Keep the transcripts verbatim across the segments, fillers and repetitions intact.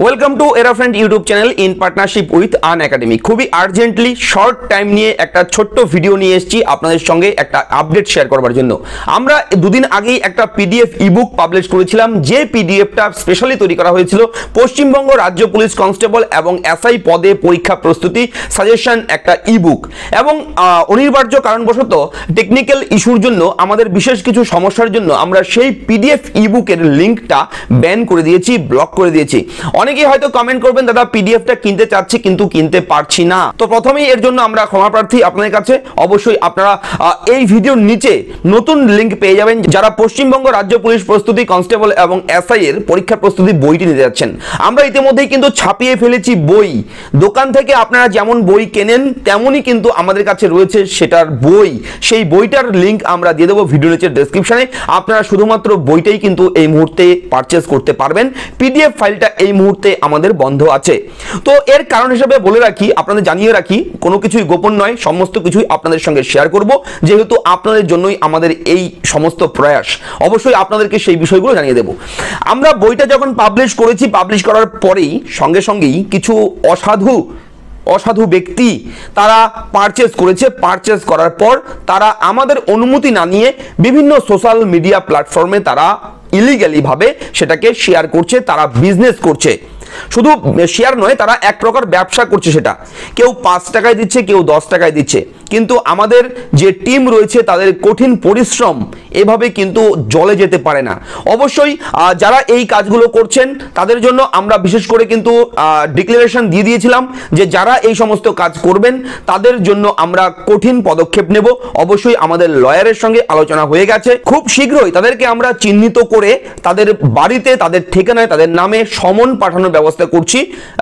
Welcome to Era Friend YouTube channel in partnership with Unacademy. খুবই urgently short time নিয়ে একটা ছোট্ট video নিয়ে এসেছি আপনাদের সঙ্গে একটা আপডেট শেয়ার করবার জন্য। আমরা দুদিন আগেই একটা পিডিএফ ইবুক পাবলিশ করেছিলাম, যে পিডিএফটা স্পেশালি তৈরি করা হয়েছিল পশ্চিমবঙ্গ রাজ্য পুলিশ কনস্টেবল এবং এসআই পদে পরীক্ষা প্রস্তুতি সাজেশন, একটা ইবুক। এবং অনিবার্য কারণবশত টেকনিক্যাল ইস্যুর জন্য আমাদের বিশেষ কিছু সমস্যার জন্য আমরা সেই পিডিএফ ইবুকের লিঙ্কটা ব্যান করে দিয়েছি, ব্লক করে দিয়েছি। অনেকেই হয়তো কমেন্ট করবেন, দাদা পিডিএফটা কিনতে চাচ্ছি কিন্তু কিনতে পারছি না। তো প্রথমেই এর জন্য আমরা ক্ষমা প্রার্থী আপনাদের কাছে। অবশ্যই আপনারা এই ভিডিওর নিচে নতুন লিঙ্ক পেয়ে যাবেন যারা পশ্চিমবঙ্গ রাজ্য পুলিশ প্রস্তুতি কনস্টেবল এবং এসআই এর পরীক্ষা প্রস্তুতি বইটি নিতে যাচ্ছেন। আমরা ইতিমধ্যেই কিন্তু ছাপিয়ে ফেলেছি বই। দোকান থেকে আপনারা যেমন বই কেনেন তেমনই কিন্তু আমাদের কাছে রয়েছে সেটার বই। সেই বইটার লিঙ্ক আমরা দিয়ে দেবো ভিডিও নিচের ডেসক্রিপশনে। আপনারা শুধুমাত্র বইটাই কিন্তু এই মুহূর্তে পারচেস করতে পারবেন। পিডিএফ ফাইলটা এই মুহূর্তে আমাদের বন্ধ আছে। তো এর কারণ হিসেবে বলে রাখি, আপনাদের জানিয়ে রাখি, কোনো কিছুই গোপন নয়, সমস্ত কিছুই আপনাদের সঙ্গে শেয়ার করব, যেহেতু আপনাদের জন্যই আমাদের এই সমস্ত প্রয়াস। অবশ্যই আপনাদেরকে সেই বিষয়গুলো জানিয়ে দেব। আমরা বইটা যখন পাবলিশ করেছি, পাবলিশ করার পরেই সঙ্গে সঙ্গেই কিছু অসাধু অসাধু ব্যক্তি তারা পারচেস করেছে। পারচেস করার পর তারা আমাদের অনুমতি না নিয়ে বিভিন্ন সোশ্যাল মিডিয়া প্ল্যাটফর্মে তারা ইলিগালি ভাবে সেটাকে শেয়ার করছে, তারা বিজনেস করছে। শুধু শেয়ার নয়, তারা এক প্রকার ব্যবসা করছে। সেটা কেউ পাঁচ টাকায় দিচ্ছে, কেউ দশ টাকায় দিচ্ছে। কিন্তু আমাদের যে টিম রয়েছে তাদের কঠিন পরিশ্রম এভাবে কিন্তু জলে যেতে পারে না। অবশ্যই যারা এই কাজগুলো করছেন তাদের জন্য আমরা বিশেষ করে কিন্তু ডিক্লারেশন দিয়ে দিয়েছিলাম যে যারা এই সমস্ত কাজ করবেন তাদের জন্য আমরা কঠিন পদক্ষেপ নেব। অবশ্যই আমাদের লয়ারের সঙ্গে আলোচনা হয়ে গেছে। খুব শীঘ্রই তাদেরকে আমরা চিহ্নিত করে তাদের বাড়িতে, তাদের ঠিকানায়, তাদের নামে সমন পাঠানোর ব্যবস্থা করছি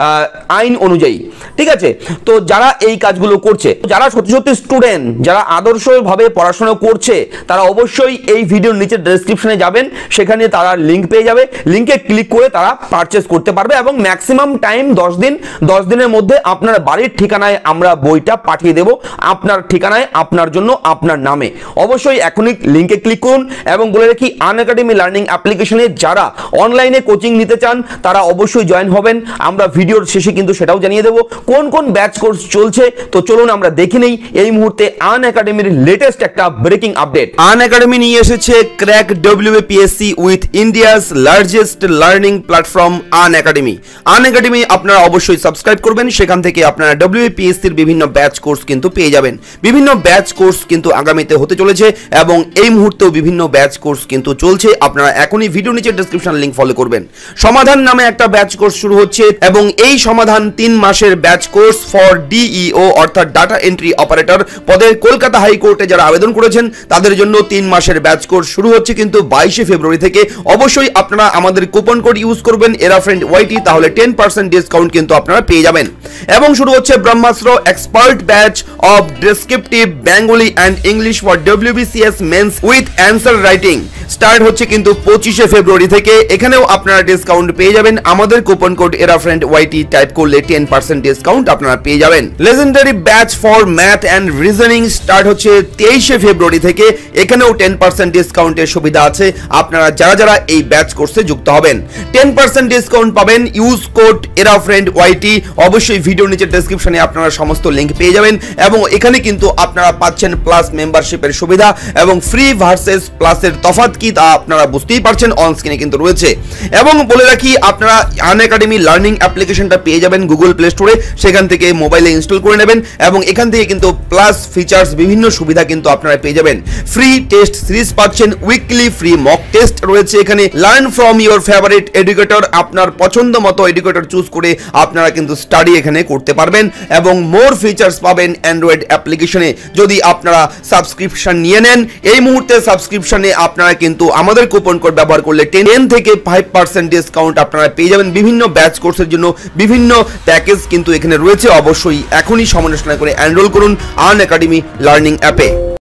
আইন অনুযায়ী। ঠিক আছে? তো যারা এই কাজগুলো করছে, যারা সত্যি সত্যি স্টুডেন্ট, যারা আদর্শভাবে পড়াশোনা করছে, তারা অবশ্যই এই ভিডিওর নিচে ডেসক্রিপশনে যাবেন, সেখানে তারা লিঙ্ক পেয়ে যাবে। লিঙ্কে ক্লিক করে তারা পারচেস করতে পারবে এবং ম্যাক্সিমাম টাইম দশ দিন দশ দিনের মধ্যে আপনার বাড়ির ঠিকানায় আমরা বইটা পাঠিয়ে দেব, আপনার ঠিকানায়, আপনার জন্য, আপনার নামে। অবশ্যই এখনই লিঙ্কে ক্লিক করুন। এবং বলে রাখি, আন একাডেমি লার্নিং অ্যাপ্লিকেশনে যারা অনলাইনে কোচিং নিতে চান তারা অবশ্যই জয়েন হবেন। আমরা ভিডিওর শেষে কিন্তু সেটাও জানিয়ে দেব কোন কোন ব্যাচ কোর্স চলছে। তো চলুন আমরা দেখে নেই এই মুহূর্তে আন একাডেমির লেটেস্ট একটা ব্রেকিং আপডেট। আন একাডেমি নিয়ে এসেছে crack WBPSC with India's largest learning platform Unacademy. Unacademy আপনারা অবশ্যই সাবস্ক্রাইব করবেন, সেখান থেকে আপনারা ডব্লিউবিপিএসসির বিভিন্ন ব্যাচ কোর্স কিন্তু পেয়ে যাবেন। বিভিন্ন ব্যাচ কোর্স কিন্তু আগামীতে হতে চলেছে এবং এই মুহূর্তেও বিভিন্ন ব্যাচ কোর্স কিন্তু চলছে। আপনারা এখনই ভিডিও নিচে ডেসক্রিপশন লিংক ফলো করবেন। সমাধান নামে একটা ব্যাচ কোর্স শুরু হচ্ছে এবং এই সমাধান তিন মাসের ব্যাচ কোর্স ফর ডিইও অর্থাৎ ডাটা এন্ট্রি অপারেটর পদের কলকাতা হাইকোর্টে যারা আবেদন করেছেন তাদের জন্য তিন মাসের ব্যাচ কোর্স শুরু হচ্ছে কিন্তু বাইশে ফেব্রুয়ারি থেকে। অবশ্যই আপনারা আমাদের কুপন কোড ইউজ করবেন এরা ফ্রেন্ড ওয়াইটি, তাহলে টেন পার্সেন্ট ডিসকাউন্ট কিন্তু আপনারা পেয়ে যাবেন। এবং শুরু হচ্ছে Brahmastra expert batch of descriptive Bengali and English for WBCS mains with answer writing. Start হচ্ছে কিন্তু পঁচিশে ফেব্রুয়ারি থেকে। এখানেও আপনারা ডিসকাউন্ট পেয়ে যাবেন। আমাদের coupon code Era Friend YT type করলে টেন পার্সেন্ট ডিসকাউন্ট আপনারা পেয়ে যাবেন। Legendary batch for math and reasoning start হচ্ছে তেইশে ফেব্রুয়ারি থেকে। এখানেও টেন পার্সেন্ট ডিসকাউন্টের সুবিধা আছে আপনারা যারা যারা এই ব্যাচ কোর্সে যুক্ত হবেন। টেন পার্সেন্ট ডিসকাউন্ট পাবেন, use code Era Friend YT. অবশ্যই ভিডিও নিচের ডেসক্রিপশনে আপনারা সমস্ত লিঙ্ক পেয়ে যাবেন। এবং এখানে কিন্তু আপনারা পাচ্ছেন প্লাস মেম্বারশিপের সুবিধা এবং ফ্রি ভার্সেস প্লাসের তফাৎ কি তা আপনারা বুঝতেই পারছেন, অন স্ক্রিনে কিন্তু রয়েছে। এবং বলে রাখি, আপনারা আন একাডেমি লার্নিং অ্যাপ্লিকেশনটা পেয়ে যাবেন গুগল প্লে স্টোরে, সেখান থেকে মোবাইলে ইনস্টল করে নেবেন এবং এখান থেকে কিন্তু প্লাস ফিচার্স বিভিন্ন সুবিধা কিন্তু আপনারা পেয়ে যাবেন। ফ্রি টেস্ট সিরিজ পাচ্ছেন, উইকলি ফ্রি মক টেস্ট রয়েছে এখানে। Learn from your favourite educator, আপনার পছন্দ মতো এডুকেটর চুজ করে আপনারা কিন্তু স্টাডি এখানে করতে পারবেন। এবং মোর ফিচার্স পাবেন অ্যান্ড্রয়েড অ্যাপ্লিকেশনে যদি আপনারা সাবস্ক্রিপশন নিয়ে নেন। এই মুহূর্তে সাবস্ক্রিপশনে আপনারা কিন্তু আমাদের কুপন কোড ব্যবহার করলে টেন থেকে ফাইভ পার্সেন্ট ডিসকাউন্ট আপনারা পেয়ে যাবেন। বিভিন্ন ব্যাচ কোর্সের জন্য বিভিন্ন প্যাকেজ কিন্তু এখানে রয়েছে। অবশ্যই এখনই সমালোচনা করে এনরোল করুন আন একাডেমি লার্নিং অ্যাপে।